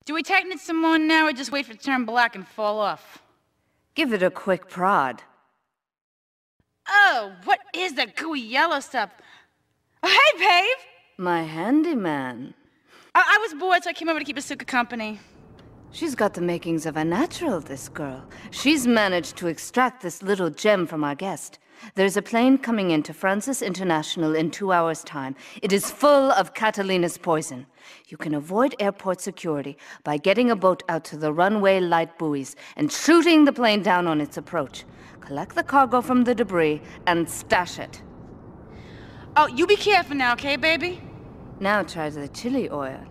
Do we tighten it some more now, or just wait for it to turn black and fall off? Give it a quick prod. Oh, what is that gooey yellow stuff? Oh, hey, Pave! My handyman. I was bored, so I came over to keep Asuka company. She's got the makings of a natural, this girl. She's managed to extract this little gem from our guest. There's a plane coming into Francis International in 2 hours' time. It is full of Catalina's poison. You can avoid airport security by getting a boat out to the runway light buoys and shooting the plane down on its approach. Collect the cargo from the debris and stash it. Oh, you be careful now, okay, baby? Now try the chili oil.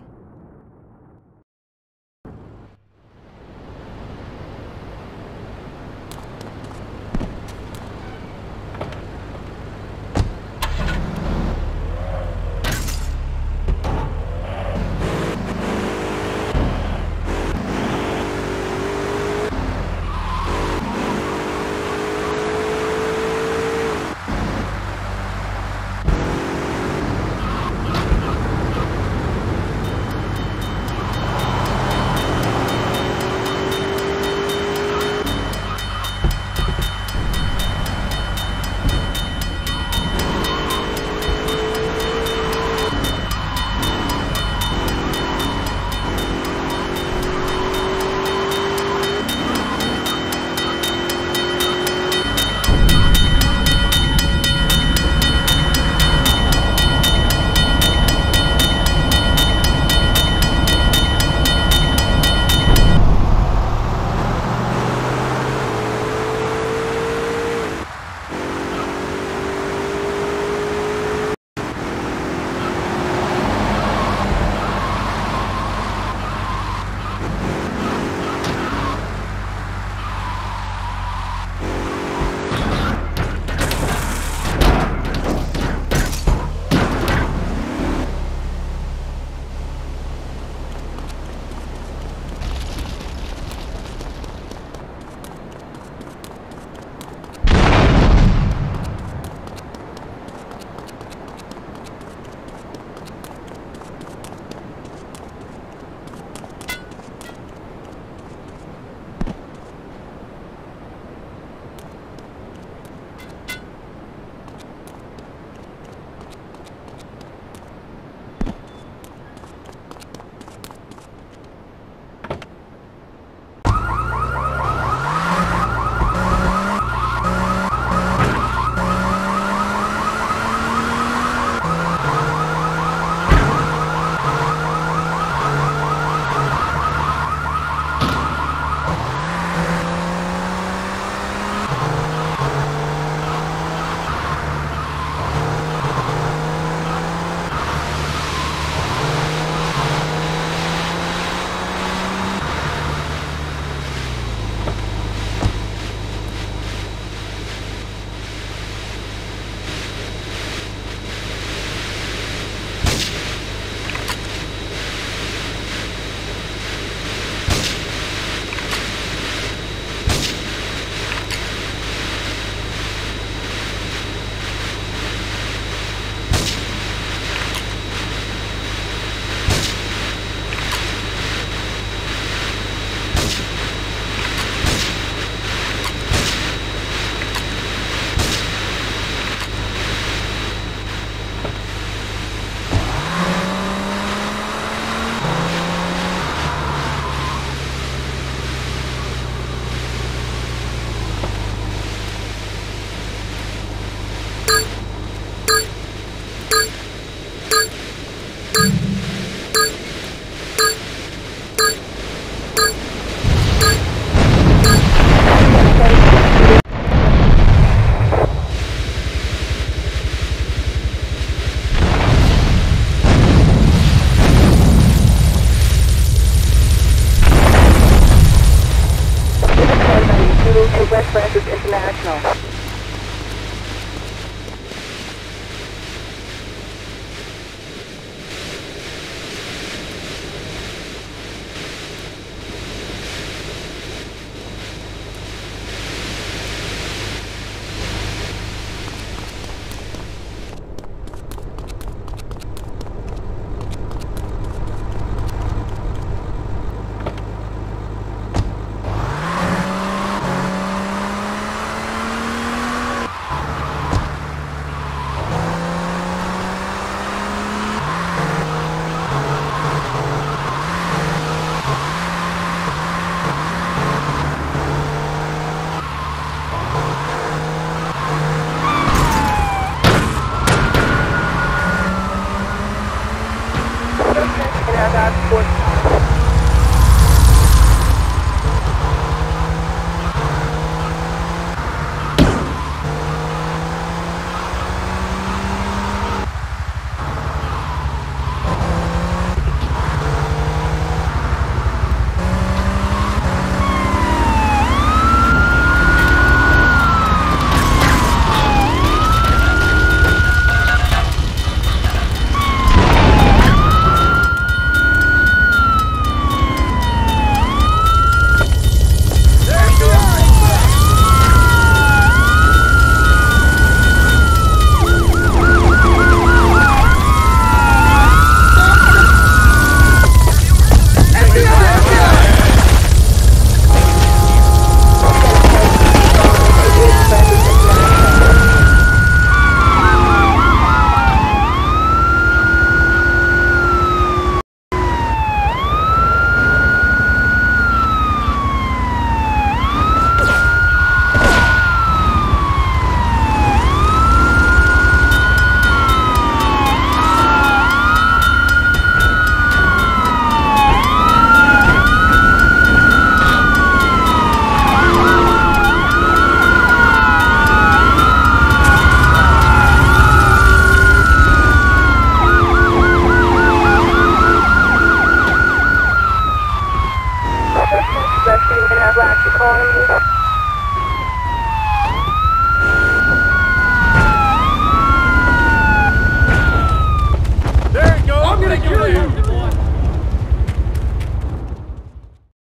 You've been a black economy.